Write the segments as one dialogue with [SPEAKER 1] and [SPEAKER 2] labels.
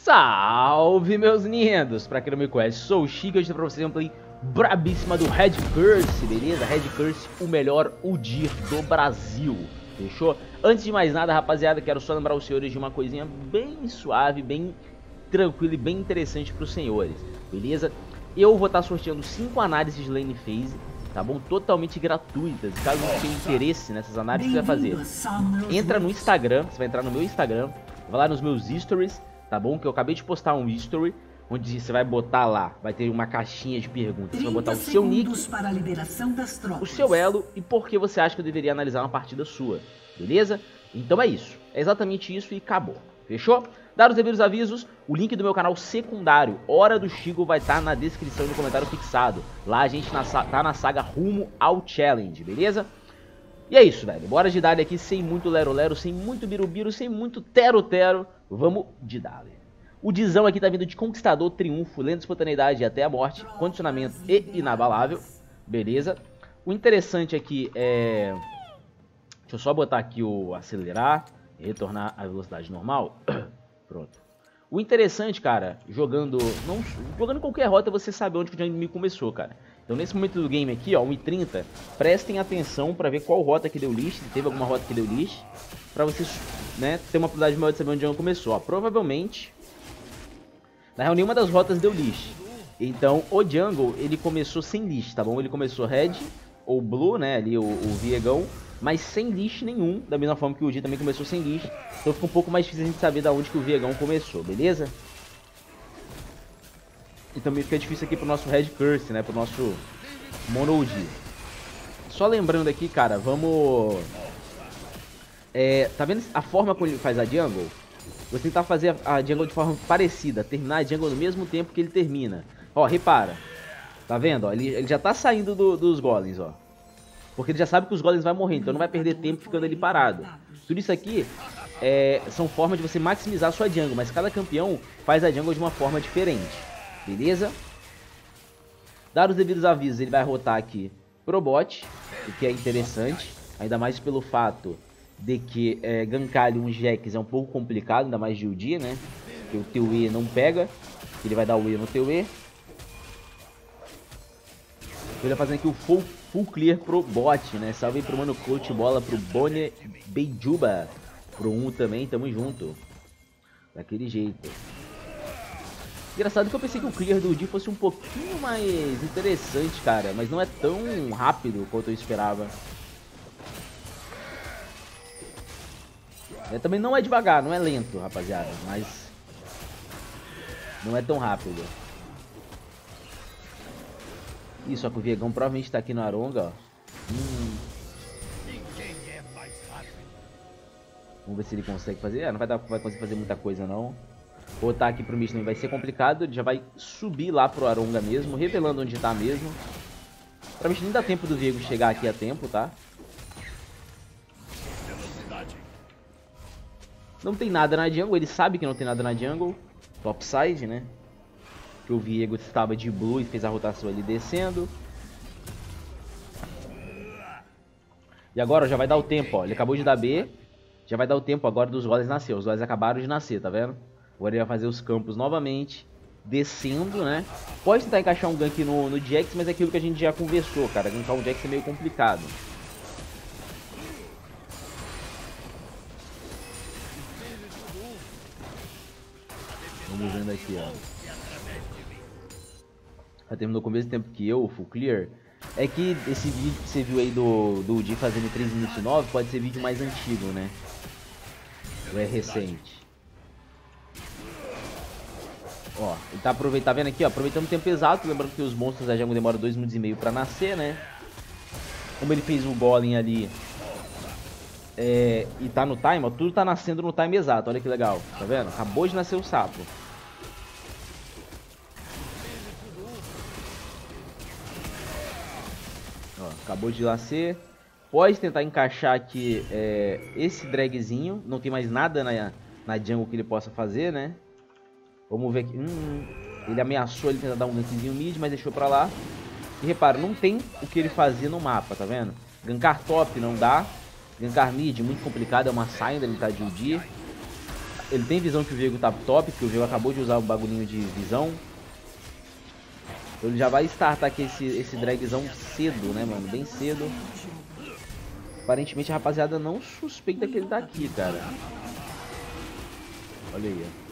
[SPEAKER 1] Salve, meus lindos! Pra quem não me conhece, sou o Chico e hoje pra vocês uma play brabíssima do Red Curse, beleza? Red Curse, o melhor UDIR do Brasil, fechou? Antes de mais nada, rapaziada, quero só lembrar os senhores de uma coisinha bem suave, bem tranquila e bem interessante pros senhores, beleza? Eu vou estar sorteando 5 análises de lane phase, tá bom? Totalmente gratuitas. Caso você tenha interesse nessas análises, você vai fazer? Entra no Instagram, você vai entrar no meu Instagram, vai lá nos meus stories, tá bom? Que eu acabei de postar um history, onde você vai botar lá, vai ter uma caixinha de perguntas. Você vai botar o seu nick,
[SPEAKER 2] para a liberação das tropas.
[SPEAKER 1] o seu elo e por que você acha que eu deveria analisar uma partida sua, beleza? Então é isso, é exatamente isso e acabou, fechou? Dar os devidos avisos, o link do meu canal secundário, Hora do Chico, vai estar na descrição e no comentário fixado. Lá a gente tá na saga rumo ao challenge, beleza? E é isso, velho, bora de Dali aqui sem muito lero-lero, sem muito birubiru, sem muito tero-tero, vamos de Dali. O Dizão aqui tá vindo de Conquistador, Triunfo, Lenta Espontaneidade e até a morte, Condicionamento e Inabalável, beleza? O interessante aqui é... Deixa eu só botar aqui o acelerar e retornar à velocidade normal. Pronto. O interessante, cara, jogando qualquer rota, você sabe onde que o inimigo começou, cara. Então nesse momento do game aqui, ó, 1h30, prestem atenção pra ver qual rota que deu lixo, se teve alguma rota que deu lixo, pra vocês, né, ter uma probabilidade maior de saber onde o jungle começou. Ó, provavelmente, na real, nenhuma das rotas deu lixo. Então o jungle, ele começou sem lixo, tá bom? Ele começou red ou blue, né, ali o Viegão, mas sem lixo nenhum, da mesma forma que o Udyr também começou sem lixo. Então fica um pouco mais difícil a gente saber da onde que o Viegão começou, beleza? E também fica difícil aqui pro nosso Red Curse, né, pro nosso Mono Udyr. Só lembrando aqui, cara, vamos... tá vendo a forma como ele faz a jungle? Você tentar fazer a jungle de forma parecida, terminar a jungle no mesmo tempo que ele termina. Ó, repara. Tá vendo? Ó, ele já tá saindo dos golems, ó. Porque ele já sabe que os golems vão morrer, então não vai perder tempo ficando ali parado. Tudo isso aqui são formas de você maximizar a sua jungle, mas cada campeão faz a jungle de uma forma diferente. Beleza? Dar os devidos avisos, ele vai rotar aqui pro bot, o que é interessante. Ainda mais pelo fato de que gankar ali um Jax é um pouco complicado, ainda mais de Udyr, né? Porque o teu E não pega, ele vai dar o E no teu E. Ele vai fazendo aqui o full clear pro bot, né? Salve pro Mano Coach, bola pro Bonnie Beijuba. Pro 1 também, tamo junto. Daquele jeito. Engraçado que eu pensei que o clear do Udyr fosse um pouquinho mais interessante, cara. Mas não é tão rápido quanto eu esperava. Também não é devagar, não é lento, rapaziada. Mas não é tão rápido. Ih, só que o Viegão provavelmente tá aqui no Aronga, ó. Vamos ver se ele consegue fazer. Não vai conseguir fazer muita coisa, não. Botar aqui pro Michelin vai ser complicado. Ele já vai subir lá pro Aronga mesmo, revelando onde tá mesmo. Pra Michelin dá tempo do Viego chegar aqui a tempo, tá? Não tem nada na jungle, ele sabe que não tem nada na jungle. Topside, né? Que o Viego estava de blue e fez a rotação ali descendo. E agora ó, já vai dar o tempo, ó. Ele acabou de dar B. Já vai dar o tempo agora dos golems nascer. Os golems acabaram de nascer, tá vendo? Agora ele vai fazer os campos novamente. Descendo, né? Pode tentar encaixar um gank no Jax, mas é aquilo que a gente já conversou, cara. Gankar um Jax é meio complicado. Vamos vendo aqui, ó. Já terminou com o mesmo tempo que eu, o full clear. É que esse vídeo que você viu aí do Udyr fazendo 3 minutos e 9 pode ser vídeo mais antigo, né? Ou é recente. Ó, ele tá aproveitando, tá vendo aqui, ó, aproveitando o tempo exato. Lembrando que os monstros da jungle demoram 2 minutos e meio pra nascer, né? Como ele fez o golem ali e tá no time, ó, tudo tá nascendo no time exato. Olha que legal, tá vendo? Acabou de nascer o sapo. Ó, acabou de nascer. Pode tentar encaixar aqui esse dragzinho. Não tem mais nada na jungle que ele possa fazer, né? Vamos ver aqui. Ele ameaçou ele tentar dar um gankzinho mid, mas deixou pra lá. E repara, não tem o que ele fazia no mapa, tá vendo? Gankar top não dá. Gankar mid muito complicado, é uma Syndra, ele tá de Udyr. Ele tem visão que o Viego tá top, porque o Viego acabou de usar o bagulhinho de visão. Então ele já vai startar aqui esse dragzão cedo, né, mano? Bem cedo. Aparentemente a rapaziada não suspeita que ele tá aqui, cara. Olha aí, ó.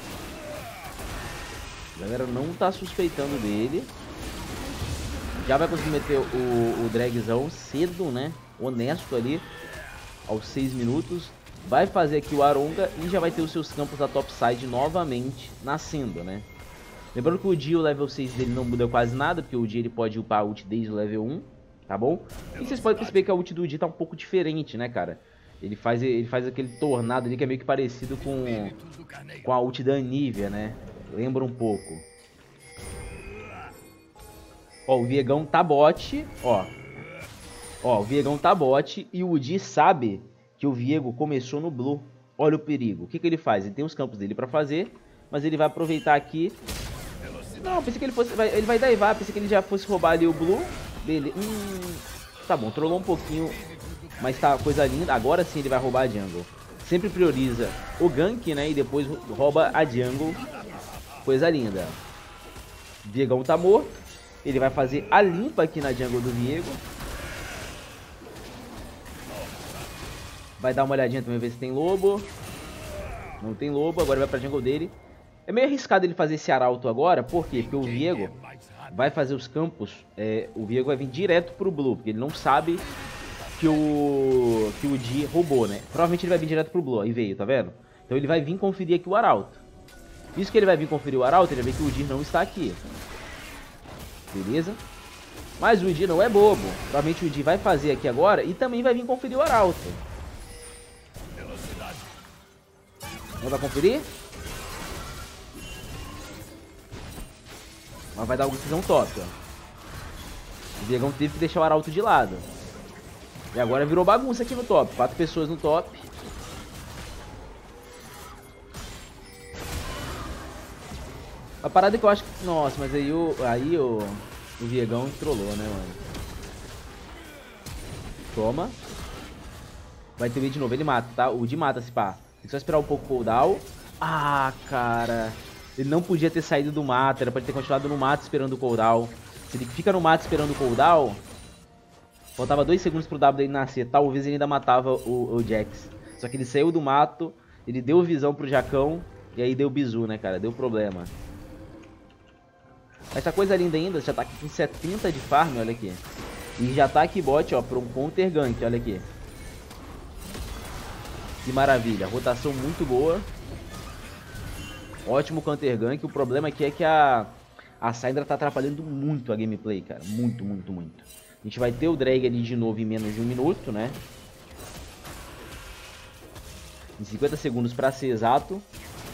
[SPEAKER 1] A galera não tá suspeitando dele. Já vai conseguir meter o dragzão cedo, né? Honesto ali. Aos 6 minutos. Vai fazer aqui o Aronga e já vai ter os seus campos da topside novamente nascendo, né? Lembrando que o Di, o level 6 dele não muda quase nada, porque o Di ele pode upar a ult desde o level 1, tá bom? E vocês podem perceber que a ult do Di tá um pouco diferente, né, cara? Ele faz aquele tornado ali que é meio que parecido com a ult da Anivia, né? Lembra um pouco. Ó, o Viegão tá bot, ó. Ó, o Viegão tá bot e o Di sabe que o Viego começou no blue. Olha o perigo. O que ele faz? Ele tem os campos dele pra fazer, mas ele vai aproveitar aqui. Não, pensei que ele fosse... Ele vai daivar, pensei que ele já fosse roubar ali o blue. Beleza. Tá bom, trollou um pouquinho, mas tá coisa linda. Agora sim ele vai roubar a jungle. Sempre prioriza o gank, né, e depois rouba a jungle. Coisa linda. Viegão tá morto. Ele vai fazer a limpa aqui na jungle do Viego. Vai dar uma olhadinha também, ver se tem lobo. Não tem lobo, agora vai pra jungle dele. É meio arriscado ele fazer esse arauto agora, por quê? Porque o Viego vai fazer os campos, o Viego vai vir direto pro blue, porque ele não sabe que o Di roubou, né? Provavelmente ele vai vir direto pro blue, aí veio, tá vendo? Então ele vai vir conferir aqui o arauto. Isso que ele vai vir conferir o arauto, ele vai ver que o Di não está aqui. Beleza? Mas o Di não é bobo. Provavelmente o Di vai fazer aqui agora e também vai vir conferir o arauto. Não vai conferir? Mas vai dar uma decisão top, ó. O Viegão teve que deixar o arauto de lado. E agora virou bagunça aqui no top. 4 pessoas no top. A parada é que eu acho que... Nossa, mas aí o Viegão trollou, né, mano? Toma. Vai ter o de novo, ele mata, tá? O Di mata, se pá. Tem que só esperar um pouco o cooldown. Ah, cara. Ele não podia ter saído do mato. Era pra ele ter continuado no mato esperando o cooldown. Se ele fica no mato esperando o cooldown, faltava 2 segundos pro W dele nascer. Talvez ele ainda matava o Jax. Só que ele saiu do mato. Ele deu visão pro Jacão. E aí deu bizu, né, cara? Deu problema. Essa coisa linda ainda. Já tá aqui com 70 de farm, olha aqui. E já tá aqui bot, ó, pra um counter gank, olha aqui. Que maravilha, rotação muito boa. Ótimo counter gank. O problema aqui é que a Syndra tá atrapalhando muito a gameplay, cara. Muito, muito, muito. A gente vai ter o drag ali de novo em menos de 1 minuto, né? Em 50 segundos pra ser exato.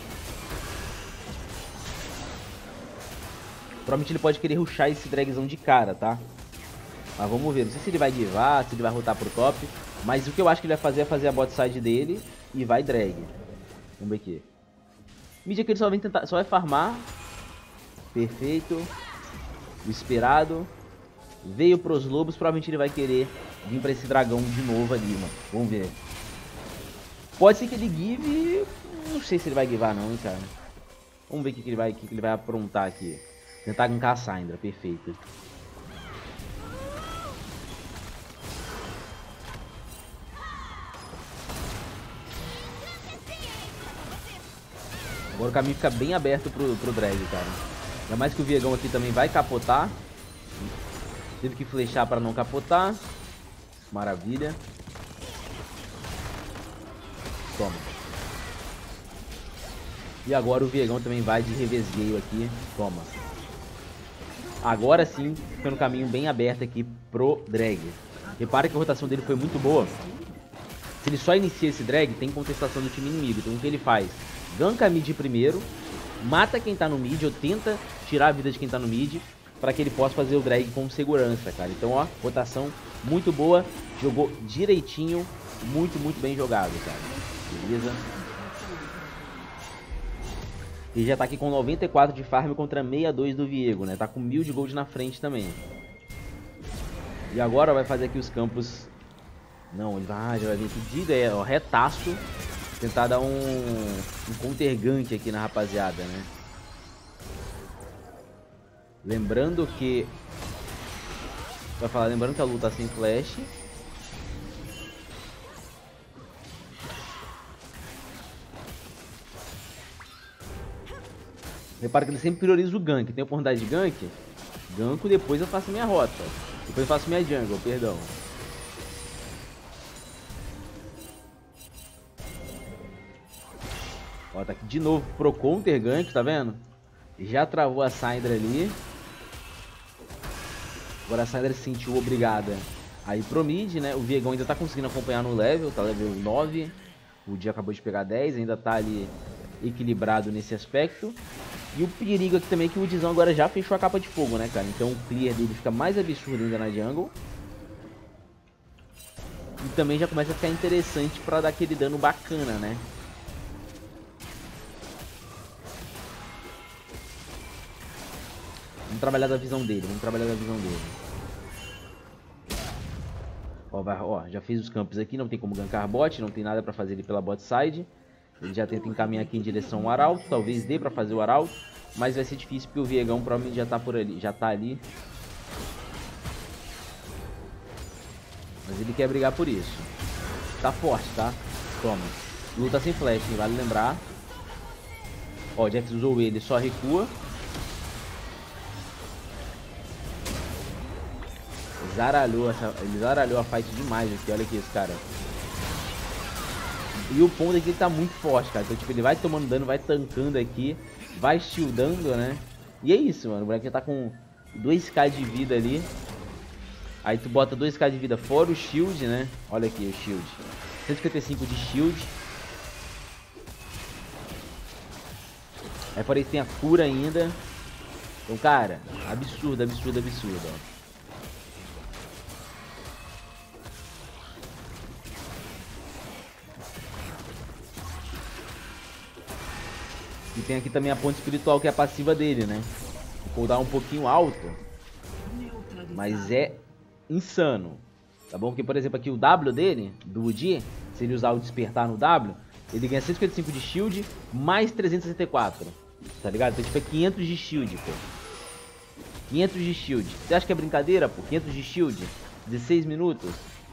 [SPEAKER 1] Provavelmente ele pode querer rushar esse dragzão de cara, tá? Mas vamos ver. Não sei se ele vai givar, se ele vai rotar pro top. Mas o que eu acho que ele vai fazer é fazer a bot side dele e vai drag. Vamos ver aqui. Mid aqui ele só vai farmar. Perfeito. O esperado. Veio pros lobos. Provavelmente ele vai querer vir pra esse dragão de novo ali, mano. Vamos ver. Pode ser que ele give. Não sei se ele vai givar não, hein, cara. Vamos ver o que ele vai aprontar aqui. Tentar gankar a Syndra. Perfeito. Agora o caminho fica bem aberto pro drag, cara. Ainda mais que o Viegão aqui também vai capotar. Teve que flechar para não capotar. Maravilha. Toma. E agora o Viegão também vai de revesgueio aqui. Toma. Agora sim, fica no caminho bem aberto aqui pro drag. Repara que a rotação dele foi muito boa. Se ele só inicia esse drag, tem contestação do time inimigo. Então o que ele faz? Ganka mid primeiro, mata quem tá no mid, ou tenta tirar a vida de quem tá no mid, para que ele possa fazer o drag com segurança, cara. Então, ó, rotação muito boa, jogou direitinho, muito, muito bem jogado, cara. Beleza? E já tá aqui com 94 de farm contra 62 do Viego, né? Tá com 1000 de gold na frente também. E agora vai fazer aqui os campos... Não, ele vai, já vai vir aqui de ideia, ó, retaço. Tentar dar um counter gank aqui na rapaziada, né? Lembrando que... lembrando que a luta tá sem flash. Repara que ele sempre prioriza o gank. Tem oportunidade de gank? Ganko, depois eu faço minha rota. Depois eu faço minha jungle, perdão. Ó, tá aqui de novo pro counter gank, tá vendo? Já travou a Syndra ali. Agora a Syndra se sentiu obrigada a ir pro mid, né? O Viegão ainda tá conseguindo acompanhar no level, tá level 9. O dia acabou de pegar 10, ainda tá ali equilibrado nesse aspecto. E o perigo aqui também é que o Woodzão agora já fechou a capa de fogo, né, cara? Então o clear dele fica mais absurdo ainda na jungle. E também já começa a ficar interessante pra dar aquele dano bacana, né? Vamos trabalhar da visão dele, Ó, já fez os campos aqui, não tem como gankar bot, não tem nada pra fazer ele pela bot side. Ele já tenta encaminhar aqui em direção ao arauto, talvez dê pra fazer o arauto, mas vai ser difícil porque o Viegão provavelmente já tá por ali, já tá ali. Mas ele quer brigar por isso. Tá forte, tá? Toma. Luta sem flash, vale lembrar. Ó, o Jax usou ele, só recua. Ele zaralhou a fight demais aqui, olha aqui esse cara. E o ponto aqui ele tá muito forte, cara. Então, tipo, ele vai tomando dano, vai tancando aqui, vai shieldando, né? E é isso, mano. O moleque já tá com 2k de vida ali. Aí tu bota 2k de vida fora o shield, né? Olha aqui o shield. 155 de shield. Aí fora isso tem a cura ainda. Então, cara, absurdo, absurdo, absurdo, ó. E tem aqui também a ponte espiritual, que é a passiva dele, né? O cooldown um pouquinho alto, mas é insano, tá bom? Porque, por exemplo, aqui o W dele, do Woody, se ele usar o despertar no W, ele ganha 155 de shield, mais 364, tá ligado? Então, tipo, é 500 de shield, pô. 500 de shield. Você acha que é brincadeira, pô? 500 de shield, 16 minutos.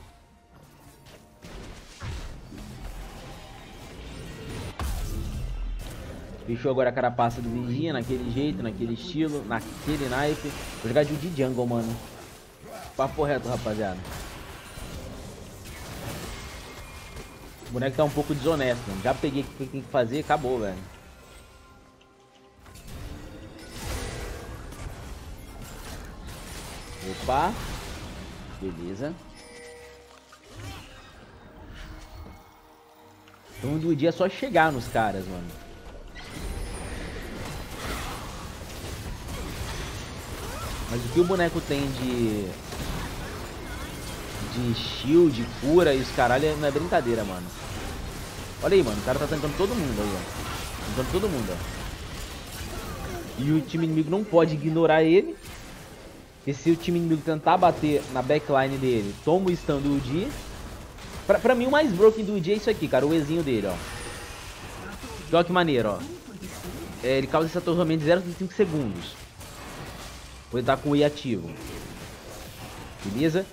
[SPEAKER 1] Fechou agora a carapaça do Vigia, naquele jeito, naquele estilo, naquele naipe. Vou jogar de jungle, mano. Papo reto, rapaziada. O boneco tá um pouco desonesto, mano. Já peguei o que tem que fazer, acabou, velho. Opa. Beleza. Então do dia é só chegar nos caras, mano. Mas o que o boneco tem de shield, cura e os caralho não é brincadeira, mano. Olha aí, mano. O cara tá tancando todo mundo aí, ó. Tancando todo mundo, ó. E o time inimigo não pode ignorar ele. Porque se o time inimigo tentar bater na backline dele, toma o stun do Udi. Pra mim o mais broken do Udi é isso aqui, cara. O Ezinho dele, ó. Olha que maneiro, ó. Ele causa esse atordoamento de 0,5 segundos. Vou estar com o E ativo. Beleza?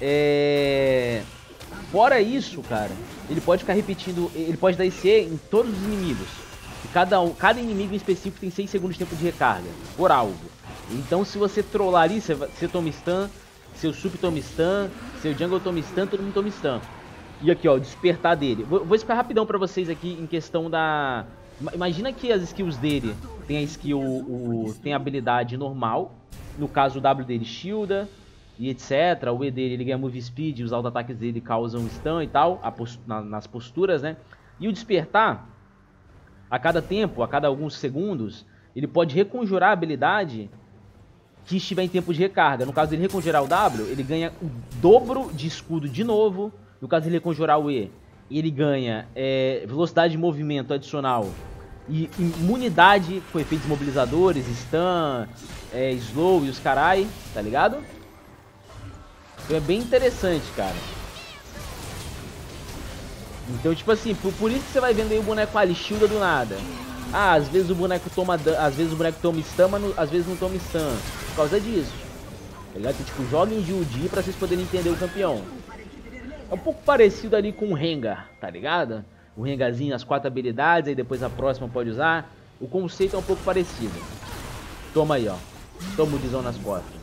[SPEAKER 1] Fora isso, cara, ele pode ficar repetindo. Ele pode dar esse E em todos os inimigos. E cada inimigo em específico tem 6 segundos de tempo de recarga. Por algo. Então se você trollar ali, você toma stun. Seu sup toma stun. Seu jungle toma stun. Todo mundo toma stun. E aqui, ó, o despertar dele. Vou explicar rapidão pra vocês aqui em questão da... Imagina que as skills dele tem a skill... tem a habilidade normal. No caso, o W dele shielda e etc. O E dele, ele ganha move speed, os auto-ataques dele causam stun e tal, nas posturas, né? E o despertar, a cada tempo, a cada alguns segundos, ele pode reconjurar a habilidade que estiver em tempo de recarga. No caso dele reconjurar o W, ele ganha o dobro de escudo de novo. No caso dele reconjurar o E, ele ganha velocidade de movimento adicional e imunidade com efeitos mobilizadores, stun, slow e os carai, tá ligado? Então é bem interessante, cara. Então, tipo assim, por isso que você vai vendo aí o boneco ali, shielda do nada. Ah, às vezes o boneco toma stun, mas às vezes não toma stun. Por causa disso. Tá ligado? Então, tipo, joguem de UD pra vocês poderem entender o campeão. É um pouco parecido ali com o Rengar, tá ligado? O Rengarzinho, as 4 habilidades, aí depois a próxima pode usar. O conceito é um pouco parecido. Toma aí, ó. Toma o Dizão nas costas.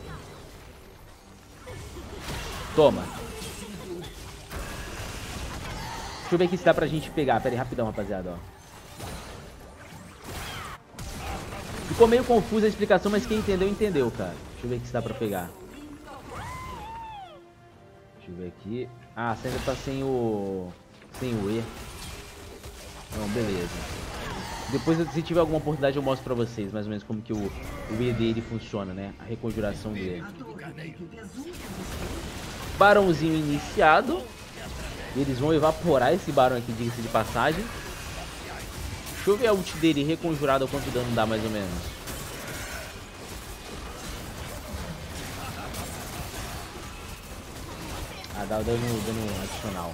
[SPEAKER 1] Toma. Deixa eu ver aqui se dá pra gente pegar. Pera aí, rapidão, rapaziada, ó. Ficou meio confusa a explicação, mas quem entendeu, entendeu, cara. Deixa eu ver aqui se dá pra pegar. Deixa eu ver aqui. Ah, você ainda tá sem o E. Não, beleza. Depois, se tiver alguma oportunidade, eu mostro pra vocês mais ou menos como que o E dele funciona, né? A reconjuração dele. Barãozinho iniciado. Eles vão evaporar esse barão aqui, diga-se de passagem. Deixa eu ver a ult dele reconjurada, quanto dano dá mais ou menos. Ah, dá dano adicional.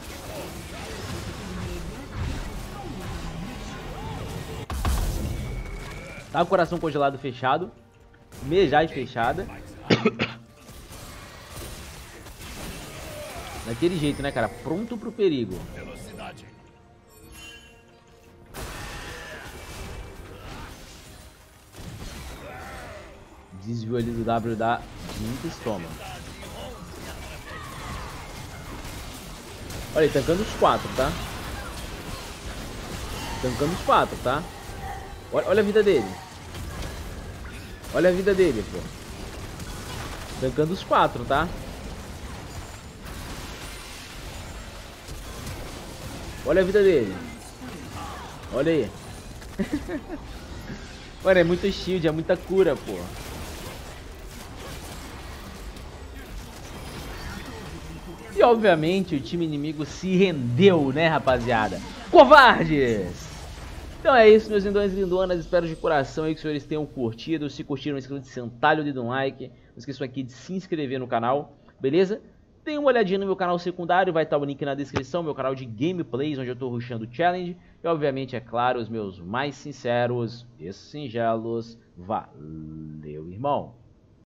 [SPEAKER 1] Tá com o coração congelado fechado. Mejai fechada. Daquele jeito, né, cara? Pronto pro perigo. Desviou ali do W da Jinx, toma. Olha aí, tancando os 4, tá? Tancando os 4, tá? Olha a vida dele. Olha a vida dele, pô. Tancando os 4, tá? Olha a vida dele. Olha aí. Mano, é muito shield, é muita cura, pô. E obviamente o time inimigo se rendeu, né, rapaziada? Covardes! Então é isso, meus lindões e lindonas. Espero de coração aí que os senhores tenham curtido. Se curtiram, não esqueçam de sentar o dedo no like. Não esqueçam aqui de se inscrever no canal, beleza? Dê uma olhadinha no meu canal secundário, vai estar o link na descrição, meu canal de gameplays, onde eu estou rushando challenge. E obviamente, é claro, os meus mais sinceros e singelos. Valeu, irmão!